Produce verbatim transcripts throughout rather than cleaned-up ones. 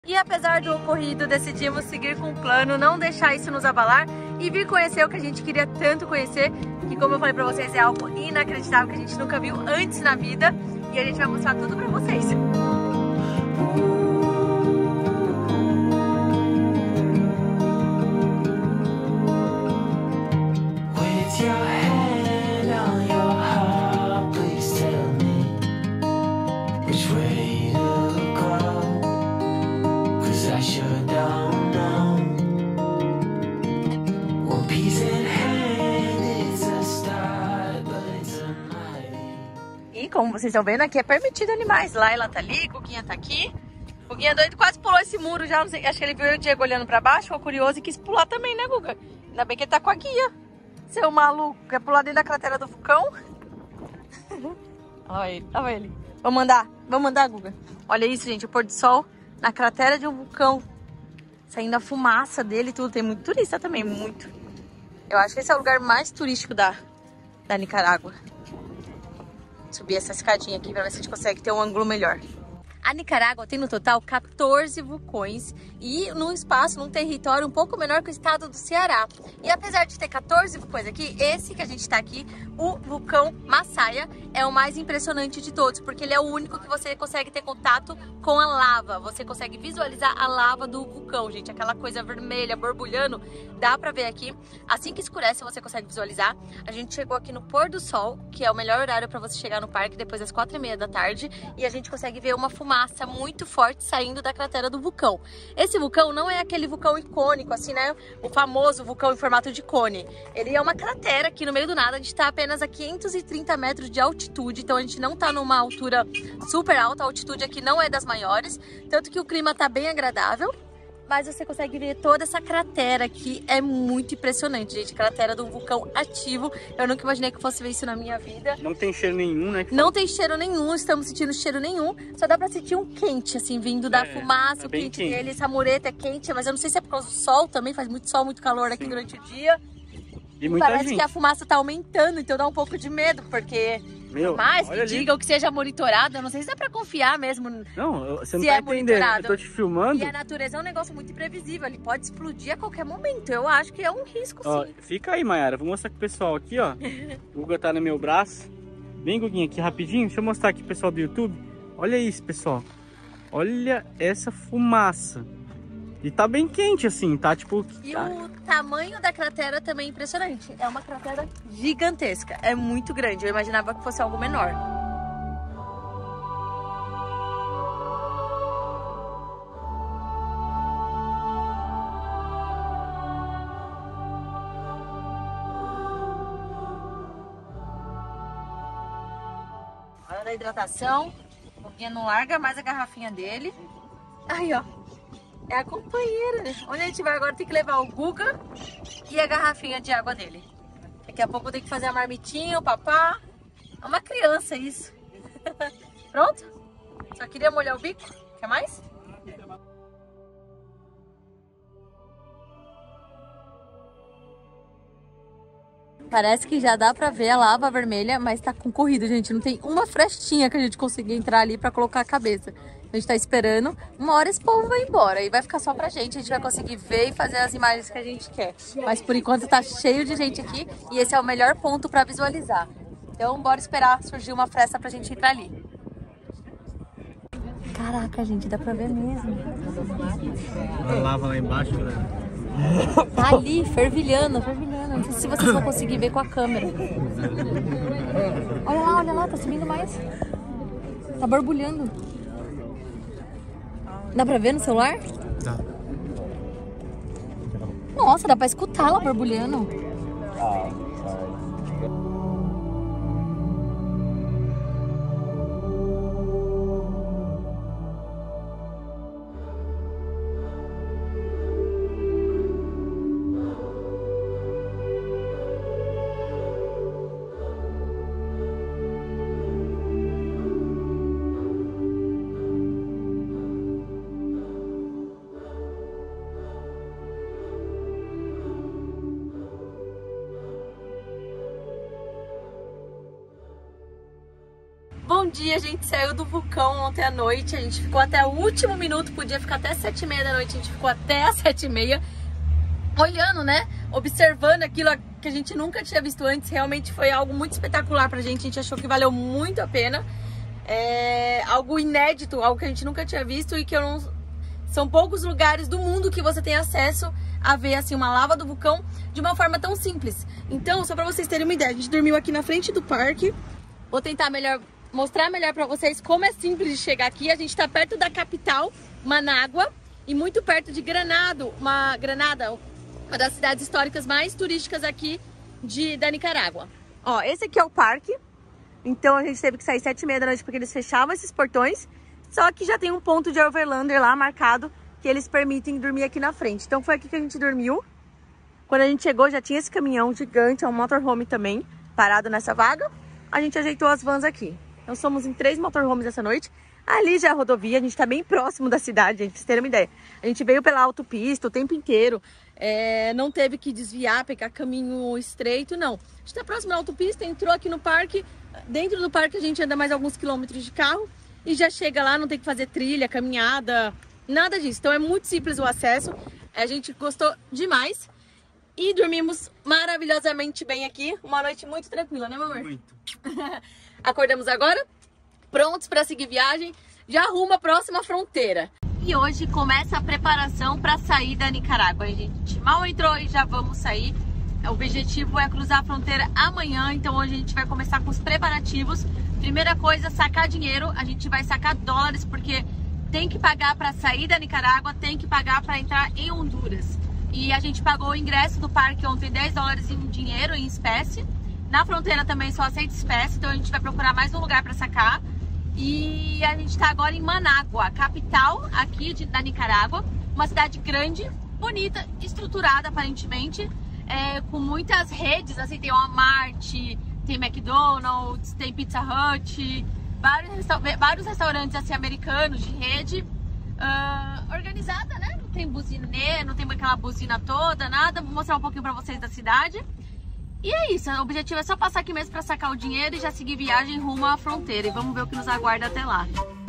E apesar do ocorrido, decidimos seguir com o plano, não deixar isso nos abalar e vir conhecer o que a gente queria tanto conhecer, que como eu falei pra vocês, é algo inacreditável que a gente nunca viu antes na vida, e a gente vai mostrar tudo pra vocês. E como vocês estão vendo, aqui é permitido animais. Laila tá ali, Guguinha tá aqui. Guguinha doido quase pulou esse muro já, não sei, acho que ele viu o Diego olhando pra baixo, ficou curioso e quis pular também, né, Guga? Ainda bem que ele tá com a guia. Seu maluco, quer pular dentro da cratera do vulcão? Olha ele, olha ele. Vamos mandar, vamos mandar, Guga. Olha isso, gente, o pôr do sol na cratera de um vulcão. Saindo a fumaça dele e tudo. Tem muito turista também, muito. Eu acho que esse é o lugar mais turístico da, da Nicarágua. Subir essa escadinha aqui pra ver se a gente consegue ter um ângulo melhor. A Nicarágua tem no total quatorze vulcões e num espaço, num território um pouco menor que o estado do Ceará. E apesar de ter quatorze vulcões aqui, esse que a gente tá aqui, o vulcão Massaia, é o mais impressionante de todos, porque ele é o único que você consegue ter contato com a lava. Você consegue visualizar a lava do vulcão, gente, aquela coisa vermelha borbulhando, dá pra ver aqui. Assim que escurece, você consegue visualizar. A gente chegou aqui no pôr do sol, que é o melhor horário pra você chegar no parque, depois das quatro e meia da tarde, e a gente consegue ver uma fumaça massa muito forte saindo da cratera do vulcão. Esse vulcão não é aquele vulcão icônico, assim, né? O famoso vulcão em formato de cone. Ele é uma cratera aqui no meio do nada. A gente tá apenas a quinhentos e trinta metros de altitude, então a gente não tá numa altura super alta. A altitude aqui não é das maiores, tanto que o clima tá bem agradável. Mas você consegue ver toda essa cratera aqui, é muito impressionante, gente. Cratera de um vulcão ativo. Eu nunca imaginei que eu fosse ver isso na minha vida. Não tem cheiro nenhum, né? Não tem cheiro nenhum, estamos sentindo cheiro nenhum. Só dá pra sentir um quente, assim, vindo da é, fumaça, é o quente, quente dele. Essa mureta é quente, mas eu não sei se é por causa do sol também. Faz muito sol, muito calor aqui Sim. durante o dia. E muita Parece gente. que a fumaça tá aumentando, então dá um pouco de medo, porque... Meu, mais que ali. digam que seja monitorado, eu não sei se dá pra confiar mesmo. Não, você não se tá é entendendo, monitorado. eu tô te filmando. E a natureza é um negócio muito imprevisível, ele pode explodir a qualquer momento. Eu acho que é um risco, ó, sim. Fica aí, Mayara, vou mostrar pro pessoal aqui, ó. O Guga tá no meu braço. Vem, Guguinha, aqui rapidinho, deixa eu mostrar aqui pro pessoal do YouTube. Olha isso, pessoal. Olha essa fumaça. E tá bem quente assim, tá tipo... E tá... o tamanho da cratera também é impressionante. É uma cratera gigantesca, é muito grande. Eu imaginava que fosse algo menor. Hora da hidratação. O Guguinha não larga mais a garrafinha dele. Aí, ó. É a companheira, né? Onde a gente vai agora tem que levar o Guga e a garrafinha de água dele. Daqui a pouco tem que fazer a marmitinha, o papá. É uma criança isso. Pronto? Só queria molhar o bico. Quer mais? Parece que já dá pra ver a lava vermelha, mas tá concorrido, gente. Não tem uma frestinha que a gente consiga entrar ali pra colocar a cabeça. A gente tá esperando. Uma hora esse povo vai embora e vai ficar só pra gente. A gente vai conseguir ver e fazer as imagens que a gente quer. Mas por enquanto tá cheio de gente aqui e esse é o melhor ponto pra visualizar. Então bora esperar surgir uma fresta pra gente entrar ali. Caraca, gente, dá pra ver mesmo. A lava lá embaixo, né? Tá ali, fervilhando, fervilhando. Não sei se vocês vão conseguir ver com a câmera. Olha lá, olha lá, tá subindo mais. Tá borbulhando. Dá pra ver no celular? Dá. Nossa, dá pra escutar ela borbulhando. dia, a gente saiu do vulcão ontem à noite, a gente ficou até o último minuto, podia ficar até sete e meia da noite, a gente ficou até as sete e meia, olhando, né, observando aquilo que a gente nunca tinha visto antes. Realmente foi algo muito espetacular pra gente, a gente achou que valeu muito a pena, é algo inédito, algo que a gente nunca tinha visto e que eu não... São poucos lugares do mundo que você tem acesso a ver assim uma lava do vulcão de uma forma tão simples. Então, só pra vocês terem uma ideia, a gente dormiu aqui na frente do parque. Vou tentar melhor, mostrar melhor pra vocês como é simples de chegar aqui. A gente tá perto da capital, Manágua, e muito perto de Granado, uma Granada, uma das cidades históricas mais turísticas aqui de, da Nicarágua. Ó, esse aqui é o parque. Então a gente teve que sair sete e meia da noite porque eles fechavam esses portões. Só que já tem um ponto de overlander lá marcado que eles permitem dormir aqui na frente. Então foi aqui que a gente dormiu. Quando a gente chegou já tinha esse caminhão gigante, é um motorhome também, parado nessa vaga. A gente ajeitou as vans aqui. Então somos em três motorhomes essa noite. Ali já é a rodovia, a gente tá bem próximo da cidade, gente, pra vocês terem uma ideia. A gente veio pela autopista o tempo inteiro, é, não teve que desviar, pegar caminho estreito, não. A gente tá próximo da autopista, entrou aqui no parque. Dentro do parque a gente anda mais alguns quilômetros de carro e já chega lá, não tem que fazer trilha, caminhada, nada disso. Então é muito simples o acesso, a gente gostou demais e dormimos maravilhosamente bem aqui. Uma noite muito tranquila, né, meu amor? Muito. Acordamos agora, prontos para seguir viagem, já rumo à próxima fronteira. E hoje começa a preparação para sair da Nicarágua. A gente mal entrou e já vamos sair. O objetivo é cruzar a fronteira amanhã, então hoje a gente vai começar com os preparativos. Primeira coisa, sacar dinheiro. A gente vai sacar dólares porque tem que pagar para sair da Nicarágua, tem que pagar para entrar em Honduras. E a gente pagou o ingresso do parque ontem, dez dólares em dinheiro, em espécie. Na fronteira também só aceita espécie, então a gente vai procurar mais um lugar para sacar. E a gente está agora em Manágua, capital aqui de, da Nicarágua. Uma cidade grande, bonita, estruturada aparentemente. É, com muitas redes, assim, tem Walmart, tem McDonald's, tem Pizza Hut, vários, resta vários restaurantes assim, americanos de rede, uh, organizada, né? Não tem buzina, não tem aquela buzina toda, nada. Vou mostrar um pouquinho pra vocês da cidade. E é isso, o objetivo é só passar aqui mesmo pra sacar o dinheiro e já seguir viagem rumo à fronteira. E vamos ver o que nos aguarda até lá.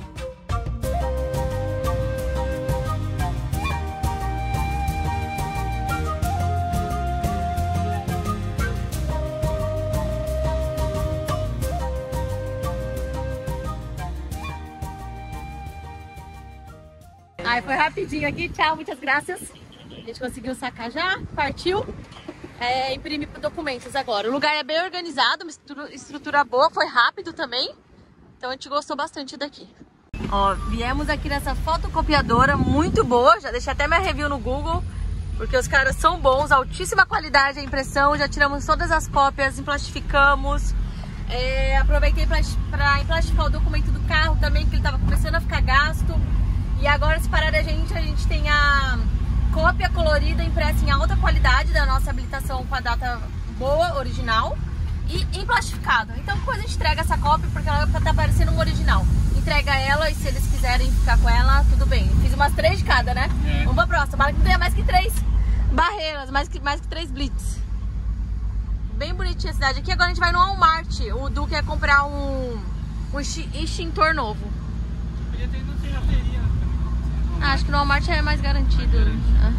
Aí foi rapidinho aqui, tchau, muitas graças. A gente conseguiu sacar já, partiu. É, imprimir documentos agora. O lugar é bem organizado, uma estrutura, estrutura boa, foi rápido também. Então a gente gostou bastante daqui. Ó, viemos aqui nessa fotocopiadora muito boa, já deixei até minha review no Google, porque os caras são bons, altíssima qualidade a impressão, já tiramos todas as cópias, emplastificamos. É, aproveitei para emplastificar o documento do carro também, que ele estava começando a ficar gasto. E agora, se parar a gente, a gente tem a cópia colorida impressa em alta qualidade da nossa habilitação com a data boa, original, e emplastificado. Então depois a gente entrega essa cópia porque ela tá parecendo um original. Entrega ela e se eles quiserem ficar com ela, tudo bem. Fiz umas três de cada, né? É. Vamos pra próxima. Para que não tenha mais que três barreiras, mais que, mais que três blitz. Bem bonitinha a cidade. Aqui agora a gente vai no Walmart. O Du quer comprar um, um extintor novo. Podia ter ido na feria. Ah, acho que no Walmart é mais garantido. Mais garantido. Ah.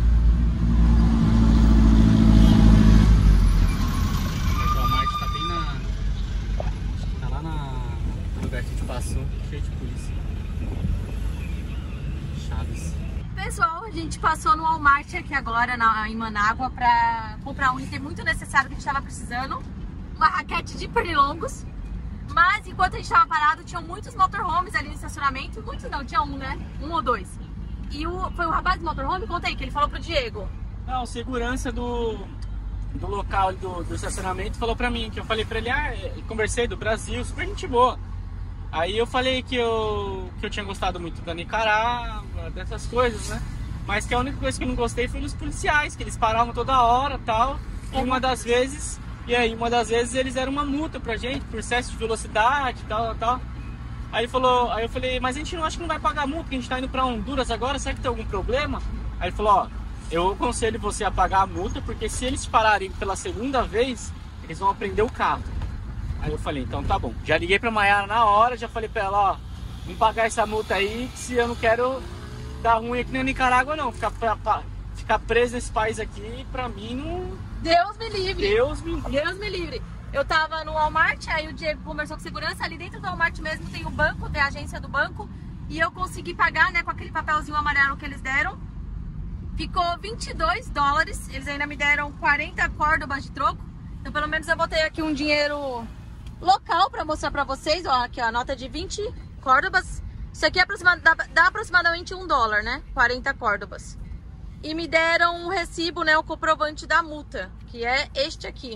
O Walmart tá bem na... Tá lá na... no lugar que a gente passou, cheio de polícia. Chaves. Pessoal, a gente passou no Walmart aqui agora na, em Manágua pra comprar um item muito necessário que a gente tava precisando. Uma raquete de pernilongos. Mas enquanto a gente tava parado, tinham muitos motorhomes ali no estacionamento. Muitos não, tinha um, né? Um ou dois. E o, foi o rapaz do motorhome, conta aí, que ele falou pro Diego. Não, segurança do, do local do, do estacionamento falou pra mim, que eu falei pra ele, ah, conversei do Brasil, super gente boa. Aí eu falei que eu, que eu tinha gostado muito da Nicarágua, dessas coisas, né? Mas que a única coisa que eu não gostei foi dos policiais, que eles paravam toda hora e tal. E uma das vezes, e aí uma das vezes eles deram uma multa pra gente por excesso de velocidade e tal, tal. Aí ele falou, aí eu falei, mas a gente não acha que não vai pagar multa, que a gente tá indo pra Honduras agora, será que tem algum problema? Aí ele falou, ó, eu aconselho você a pagar a multa, porque se eles pararem pela segunda vez, eles vão apreender o carro. Aí eu falei, então tá bom. Já liguei pra Mayara na hora, já falei pra ela, ó, vamos pagar essa multa aí, que se eu não quero dar ruim aqui na Nicarágua não. Ficar, pra, pra, ficar preso nesse país aqui, pra mim não... Deus me livre. Deus me livre. Deus me livre. Eu tava no Walmart, aí o Diego conversou com segurança, ali dentro do Walmart mesmo tem o banco, tem a agência do banco, e eu consegui pagar, né, com aquele papelzinho amarelo que eles deram. Ficou vinte e dois dólares, eles ainda me deram quarenta córdobas de troco. Então pelo menos eu botei aqui um dinheiro local pra mostrar pra vocês, ó, aqui ó, a nota de vinte córdobas. Isso aqui é aproxima, dá, dá aproximadamente um dólar, né, quarenta córdobas. E me deram um recibo, né, o comprovante da multa, que é este aqui.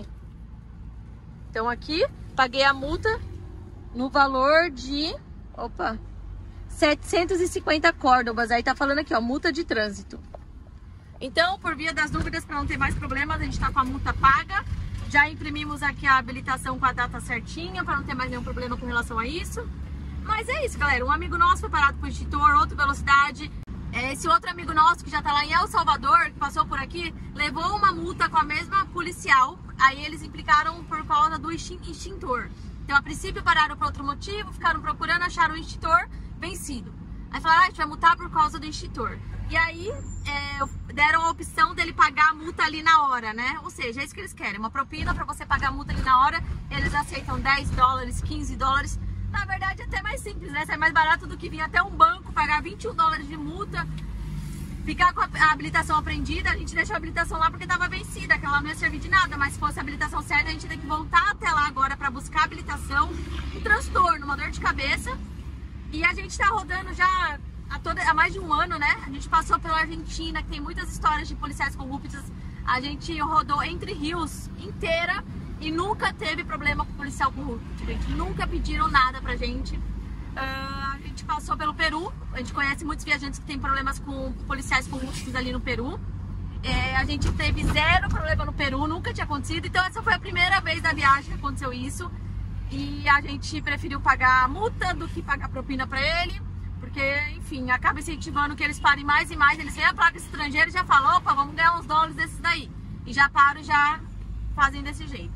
Então aqui, paguei a multa no valor de, opa, setecentos e cinquenta córdobas. Aí tá falando aqui, ó, multa de trânsito. Então, por via das dúvidas, para não ter mais problemas, a gente tá com a multa paga. Já imprimimos aqui a habilitação com a data certinha, para não ter mais nenhum problema com relação a isso. Mas é isso, galera. Um amigo nosso foi parado por extintor, outro velocidade. Esse outro amigo nosso, que já tá lá em El Salvador, que passou por aqui, levou uma multa com a mesma policial. Aí eles implicaram por causa do extintor. Então, a princípio, pararam por outro motivo, ficaram procurando, acharam o extintor vencido. Aí falaram, ah, a gente vai multar por causa do extintor. E aí, é, deram a opção dele pagar a multa ali na hora, né? Ou seja, é isso que eles querem, uma propina para você pagar a multa ali na hora. Eles aceitam dez dólares, quinze dólares. Na verdade, é até mais simples, né? É mais barato do que vir até um banco, pagar vinte e um dólares de multa, ficar com a habilitação apreendida. A gente deixou a habilitação lá porque estava vencida, que ela não ia servir de nada. Mas se fosse a habilitação certa, a gente tem que voltar até lá agora para buscar a habilitação. Um transtorno, uma dor de cabeça. E a gente tá rodando já há, toda, há mais de um ano, né? A gente passou pela Argentina, que tem muitas histórias de policiais corruptos. A gente rodou Entre Rios inteira e nunca teve problema com policial corrupto, gente. Nunca pediram nada pra gente. Uh, a gente passou pelo Peru. A gente conhece muitos viajantes que têm problemas com policiais corruptos ali no Peru. É, a gente teve zero problema no Peru, nunca tinha acontecido. Então essa foi a primeira vez da viagem que aconteceu isso. E a gente preferiu pagar a multa do que pagar propina pra ele. Porque, enfim, acaba incentivando que eles parem mais e mais. Eles veem a placa estrangeira e já falam, opa, vamos ganhar uns dólares desses daí. E já param e já fazem desse jeito.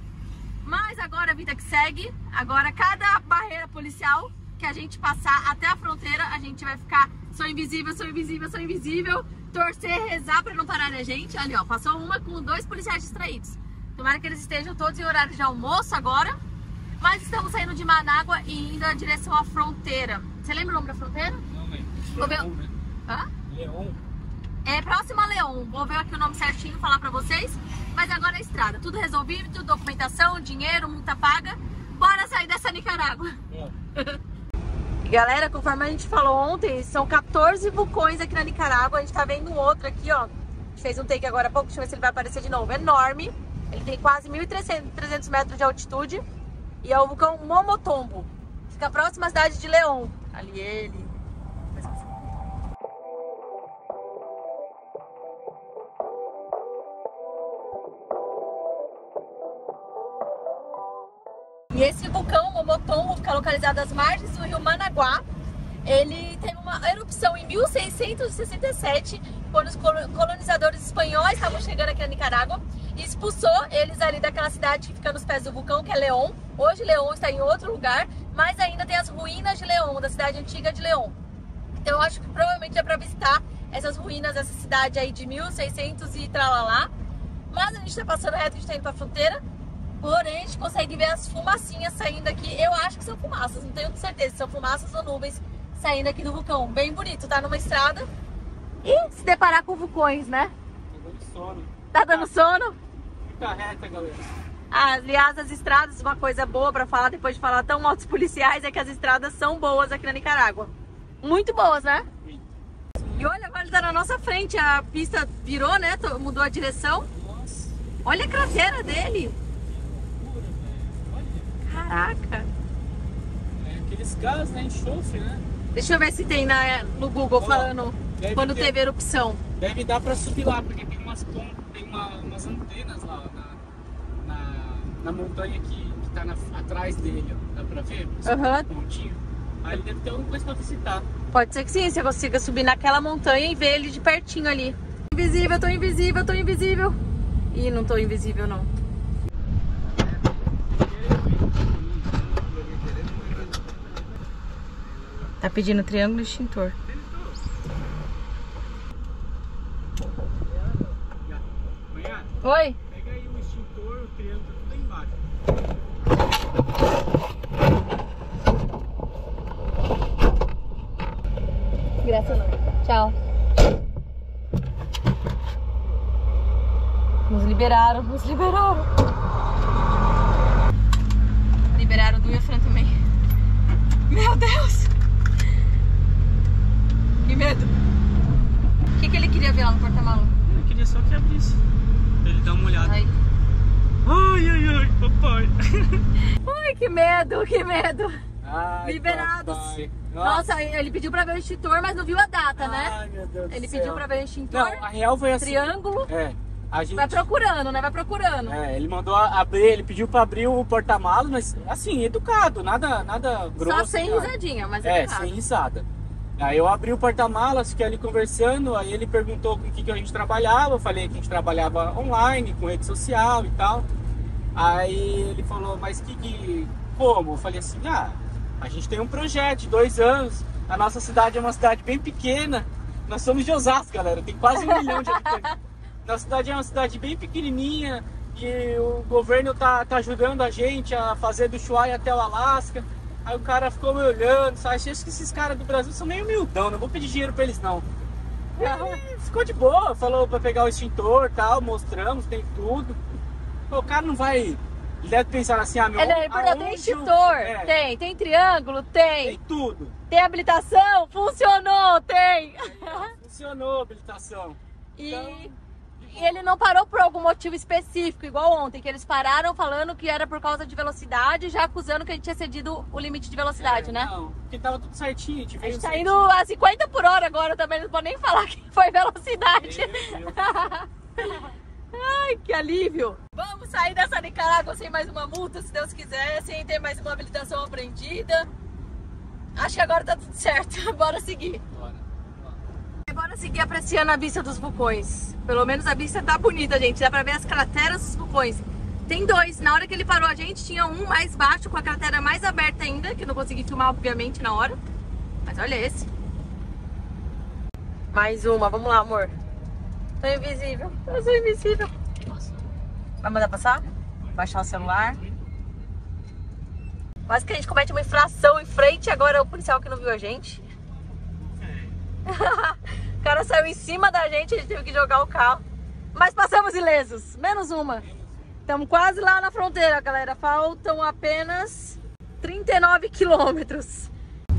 Mas agora a vida que segue, agora cada barreira policial que a gente passar até a fronteira, a gente vai ficar, sou invisível, sou invisível, sou invisível, torcer, rezar pra não parar a gente. Ali, ó, passou uma com dois policiais distraídos. Tomara que eles estejam todos em horário de almoço agora. Mas estamos saindo de Manágua e indo em direção à fronteira. Você lembra o nome da fronteira? Não, velho. Leon, né? Hã? Leon. É próximo a Leon. Vou ver aqui o nome certinho, falar pra vocês. Mas agora é estrada. Tudo resolvido, tudo documentação, dinheiro, multa paga. Bora sair dessa Nicarágua. É. E galera, conforme a gente falou ontem, são quatorze vulcões aqui na Nicarágua. A gente tá vendo um outro aqui, ó. A gente fez um take agora há pouco, deixa eu ver se ele vai aparecer de novo. É enorme. Ele tem quase mil e trezentos metros de altitude. E é o vulcão Momotombo. Fica próximo à cidade de Leon. Ali ele. E esse vulcão Momotombo fica localizado às margens do rio Managuá. Ele teve uma erupção em mil seiscentos e sessenta e sete, quando os colonizadores espanhóis estavam chegando aqui na Nicarágua, e expulsou eles ali daquela cidade que fica nos pés do vulcão, que é Leon. Hoje Leon está em outro lugar, mas ainda tem as ruínas de Leon, da cidade antiga de Leon. Então eu acho que provavelmente é para visitar essas ruínas dessa cidade aí de mil e seiscentos e tralalá. Mas a gente está passando reto, a gente está indo para a fronteira. Porém, a gente consegue ver as fumacinhas saindo aqui. Eu acho que são fumaças, não tenho certeza se são fumaças ou nuvens saindo aqui do vulcão. Bem bonito, tá numa estrada. E se deparar com vulcões, né? Tá dando sono. Tá dando sono? Fica reta, galera. Aliás, as estradas, uma coisa boa pra falar, depois de falar tão mal dos policiais, é que as estradas são boas aqui na Nicarágua. Muito boas, né? Sim. E olha, agora ele tá na nossa frente, a pista virou, né? Mudou a direção. Nossa. Olha a cratera dele. Olha. Caraca. É aqueles gases, né? Enxofre, né? Deixa eu ver se tem na, no Google Olha, falando quando ter, teve erupção. Deve dar pra subir lá, porque tem umas, tem uma, umas antenas lá na, na, na montanha que, que tá na, atrás dele, ó. Dá pra ver? Aham. Pontinho. Aí deve ter alguma coisa pra visitar. Pode ser que sim, você consiga subir naquela montanha e ver ele de pertinho ali. Invisível, tô invisível, tô invisível. Ih, não tô invisível não. Tá pedindo triângulo e extintor. Oi? Pega aí o extintor, o triângulo, tudo aí embaixo. Graça não. Tchau. Nos liberaram, nos liberaram. Liberaram do Iafran também. Meu Deus! Que medo! O que, que ele queria ver lá no porta-malas? Eu queria só que abrisse. Pra ele dar uma olhada. Ai. Ai, ai, ai, papai. Ai, que medo, que medo. Ai, Liberados. papai. Nossa, ele pediu pra ver o extintor, mas não viu a data, né? Ai, meu Deus Ele do pediu céu. pra ver o extintor. Não, a real foi assim. Triângulo. É. A gente... Vai procurando, né? Vai procurando. É, ele mandou abrir, ele pediu pra abrir o porta-malas, mas assim, educado, nada, nada grosso. Só sem nada. risadinha, mas É, educado. sem risada. Aí eu abri o porta-malas, fiquei ali conversando, aí ele perguntou com o que, que a gente trabalhava, eu falei que a gente trabalhava online, com rede social e tal. Aí ele falou, mas que que... como? Eu falei assim, ah, a gente tem um projeto de dois anos, a nossa cidade é uma cidade bem pequena, nós somos de Osasco, galera, tem quase um milhão de habitantes. Nossa cidade é uma cidade bem pequenininha e o governo tá, tá ajudando a gente a fazer do Ushuaia até o Alasca. Aí o cara ficou me olhando, sabe? Acho que esses caras do Brasil são meio humildão, não vou pedir dinheiro pra eles não. E ficou de boa, falou pra pegar o extintor e tal, mostramos, tem tudo. O cara não vai... Ele deve pensar assim, ah, meu... É, ele perguntou, tem extintor? É, Tem. Tem triângulo? Tem. tem tudo. Tem habilitação? Funcionou? Tem. Funcionou a habilitação. E... Então... E ele não parou por algum motivo específico, igual ontem, que eles pararam falando que era por causa de velocidade, já acusando que a gente tinha cedido o limite de velocidade, é, né? Não, porque tava tudo certinho, a gente A veio gente tá certinho. indo a cinquenta por hora agora também, não pode nem falar que foi velocidade. Meu Deus. Ai, que alívio! Vamos sair dessa Nicarágua sem mais uma multa, se Deus quiser, sem ter mais uma habilitação apreendida. Acho que agora tá tudo certo, bora seguir. Bora. Bora seguir apreciando a vista dos vulcões. Pelo menos a vista tá bonita, gente. Dá pra ver as crateras dos vulcões. Tem dois. Na hora que ele parou a gente, tinha um mais baixo, com a cratera mais aberta ainda, que eu não consegui filmar, obviamente, na hora. Mas olha esse. Mais uma. Vamos lá, amor. Tô invisível. Eu sou invisível. Vai mandar passar? Baixar o celular. Quase que a gente comete uma infração em frente. Agora é o policial que não viu a gente. O cara saiu em cima da gente, a gente teve que jogar o carro. Mas passamos ilesos, menos uma. Estamos quase lá na fronteira, galera. Faltam apenas trinta e nove quilômetros.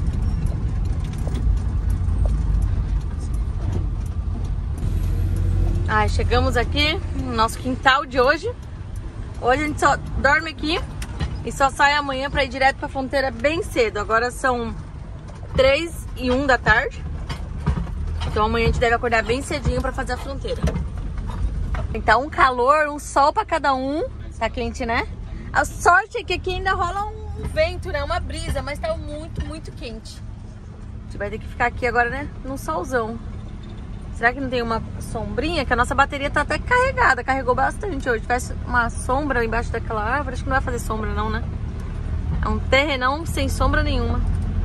Ai, chegamos aqui no nosso quintal de hoje. Hoje a gente só dorme aqui e só sai amanhã para ir direto para a fronteira bem cedo. Agora são três e um da tarde. Então amanhã a gente deve acordar bem cedinho pra fazer a fronteira. Então um calor, um sol pra cada um. Tá quente, né? A sorte é que aqui ainda rola um vento, né? Uma brisa, mas tá muito, muito quente. A gente vai ter que ficar aqui agora, né? Num solzão. Será que não tem uma sombrinha? Que a nossa bateria tá até carregada. Carregou bastante hoje. Se tivesse uma sombra embaixo daquela árvore, acho que não vai fazer sombra não, né? É um terrenão sem sombra nenhuma.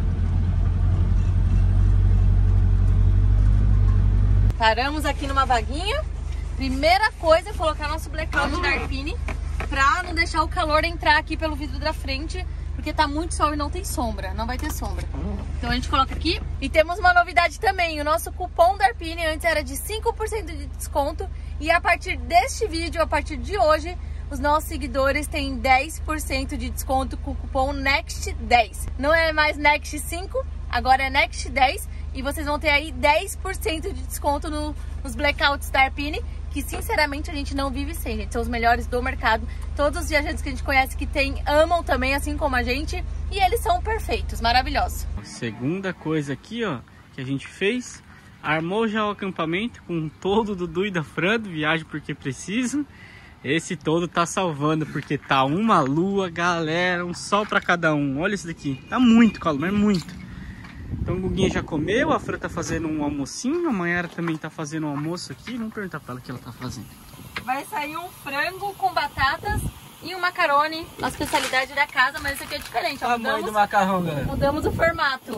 Paramos aqui numa vaguinha. Primeira coisa é colocar nosso blackout da Arpine pra não deixar o calor entrar aqui pelo vidro da frente, porque tá muito sol e não tem sombra, não vai ter sombra. Então a gente coloca aqui. E temos uma novidade também, o nosso cupom da Arpine antes era de cinco por cento de desconto e a partir deste vídeo, a partir de hoje, os nossos seguidores têm dez por cento de desconto com o cupom Next dez. Não é mais Next cinco, agora é Next dez. E vocês vão ter aí dez por cento de desconto no, nos blackouts da Arpine, que sinceramente a gente não vive sem, gente. São os melhores do mercado. Todos os viajantes que a gente conhece que tem, amam também, assim como a gente. E eles são perfeitos, maravilhosos. A segunda coisa aqui, ó, que a gente fez, armou já o acampamento com todo do Dudu e da Fran, do Viagem Porque Preciso. Esse todo tá salvando, porque tá uma lua, galera, um sol pra cada um. Olha isso daqui, tá muito calor, mas muito. Então o Guguinha já comeu, a Fran tá fazendo um almocinho, a Mayara também tá fazendo um almoço aqui. Vamos perguntar pra ela o que ela tá fazendo. Vai sair um frango com batatas e um macarone, a especialidade da casa, mas esse aqui é diferente. Ó, Tamanho mudamos, do macarrão, galera. mudamos o formato.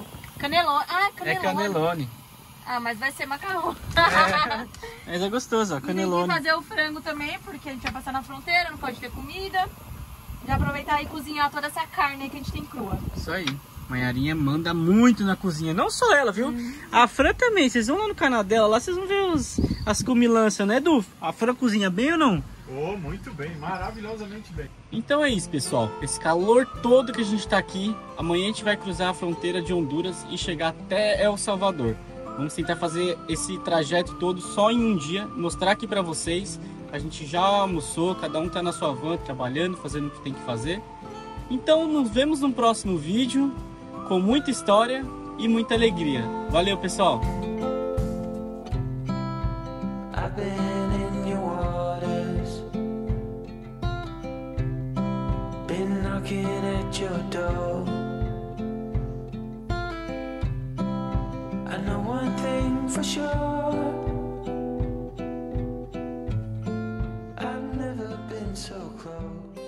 Canelone. Ah, canelone. É canelone. Ah, mas vai ser macarrão. É, mas é gostoso, ó, canelone. Tem que fazer o frango também, porque a gente vai passar na fronteira, não pode ter comida. Já aproveitar e cozinhar toda essa carne aí que a gente tem crua. Isso aí. Manharinha manda muito na cozinha. Não só ela, viu? Hum. A Fran também. Vocês vão lá no canal dela, lá vocês vão ver os, as comilanças, né, Du? A Fran cozinha bem ou não? Oh, muito bem. Maravilhosamente bem. Então é isso, pessoal. Esse calor todo que a gente tá aqui, amanhã a gente vai cruzar a fronteira de Honduras e chegar até El Salvador. Vamos tentar fazer esse trajeto todo só em um dia, mostrar aqui pra vocês. A gente já almoçou, cada um tá na sua van, trabalhando, fazendo o que tem que fazer. Então nos vemos no próximo vídeo, com muita história e muita alegria. Valeu, pessoal! I've been in your waters, been knocking at your door. I know one thing for sure, I've never been so close.